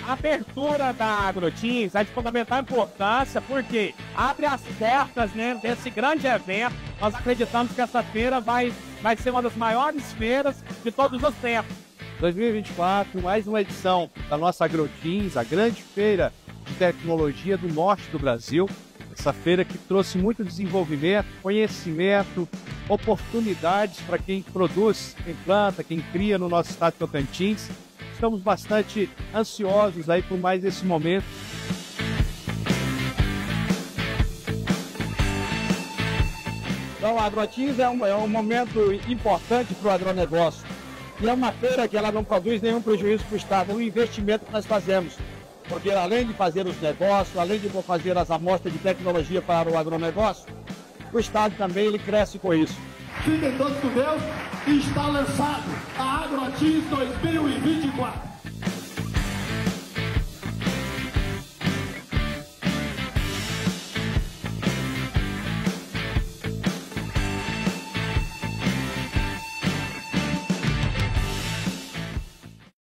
A abertura da AgroTeams é de fundamental importância porque abre as portas, né, desse grande evento. Nós acreditamos que essa feira vai ser uma das maiores feiras de todos os tempos. 2024, mais uma edição da nossa AgroTeams, a grande feira de tecnologia do norte do Brasil. Essa feira que trouxe muito desenvolvimento, conhecimento, oportunidades para quem produz, quem planta, quem cria no nosso estado de Tocantins. Estamos bastante ansiosos aí por mais esse momento. Então, a AgroTeams é um momento importante para o agronegócio. E é uma feira que ela não produz nenhum prejuízo para o Estado, é um investimento que nós fazemos. Porque além de fazer os negócios, além de fazer as amostras de tecnologia para o agronegócio, o Estado também ele cresce com isso. Fiquem todos com Deus e está lançado a AgroTeams 2024.